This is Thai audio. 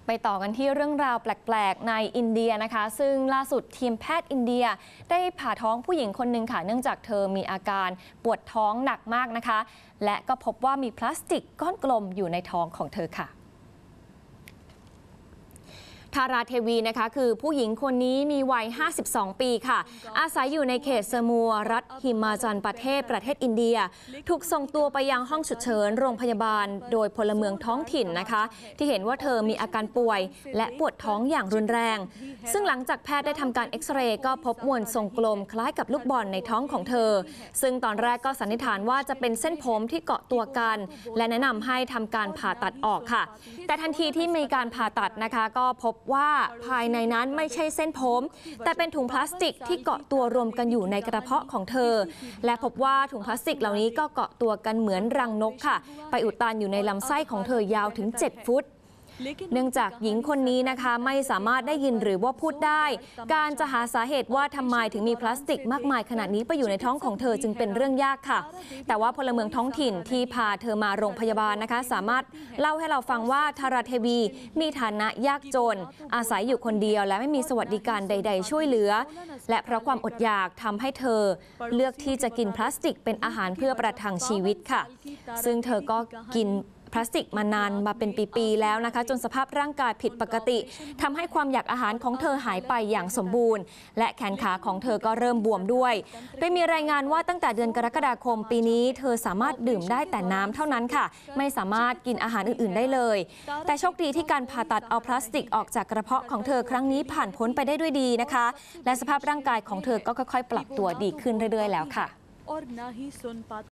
ไปต่อกันที่เรื่องราวแปลกๆในอินเดียนะคะซึ่งล่าสุดทีมแพทย์อินเดียได้ผ่าท้องผู้หญิงคนหนึ่งค่ะเนื่องจากเธอมีอาการปวดท้องหนักมากนะคะและก็พบว่ามีพลาสติกก้อนกลมอยู่ในท้องของเธอค่ะทาราเทวีนะคะคือผู้หญิงคนนี้มีวัย 52 ปีค่ะอาศัยอยู่ในเขตเซมัวรัฐหิมาจัลประเทศอินเดียถูกส่งตัวไปยังห้องฉุกเฉินโรงพยาบาลโดยพลเมืองท้องถิ่นนะคะที่เห็นว่าเธอมีอาการป่วยและปวดท้องอย่างรุนแรงซึ่งหลังจากแพทย์ได้ทำการเอ็กซเรย์ก็พบมวลทรงกลมคล้ายกับลูกบอลในท้องของเธอซึ่งตอนแรกก็สันนิษฐานว่าจะเป็นเส้นผมที่เกาะตัวกันและแนะนำให้ทำการผ่าตัดออกค่ะแต่ทันทีที่มีการผ่าตัดนะคะก็พบว่าภายในนั้นไม่ใช่เส้นผมแต่เป็นถุงพลาสติกที่เกาะตัวรวมกันอยู่ในกระเพาะของเธอและพบว่าถุงพลาสติกเหล่านี้ก็เกาะตัวกันเหมือนรังนกค่ะไปอุดตันอยู่ในลำไส้ของเธอยาวถึง7 ฟุตเนื่องจากหญิงคนนี้นะคะไม่สามารถได้ยินหรือว่าพูดได้การจะหาสาเหตุว่าทำไมถึงมีพลาสติกมากมายขนาดนี้ไปอยู่ในท้องของเธอจึงเป็นเรื่องยากค่ะแต่ว่าพลเมืองท้องถิ่นที่พาเธอมาโรงพยาบาลนะคะสามารถเล่าให้เราฟังว่าทาราเทวีมีฐานะยากจนอาศัยอยู่คนเดียวและไม่มีสวัสดิการใดๆช่วยเหลือและเพราะความอดอยากทำให้เธอเลือกที่จะกินพลาสติกเป็นอาหารเพื่อประทังชีวิตค่ะซึ่งเธอก็กินพลาสติกมานานมาเป็นปีๆแล้วนะคะจนสภาพร่างกายผิดปกติทำให้ความอยากอาหารของเธอหายไปอย่างสมบูรณ์และแขนขาของเธอก็เริ่มบวมด้วยโดยมีรายงานว่าตั้งแต่เดือนกรกฎาคมปีนี้เธอสามารถดื่มได้แต่น้ำเท่านั้นค่ะไม่สามารถกินอาหารอื่นๆได้เลยแต่โชคดีที่การผ่าตัดเอาพลาสติกออกจากกระเพาะของเธอครั้งนี้ผ่านพ้นไปได้ด้วยดีนะคะและสภาพร่างกายของเธอก็ค่อยๆปรับตัวดีขึ้นเรื่อยๆแล้วค่ะ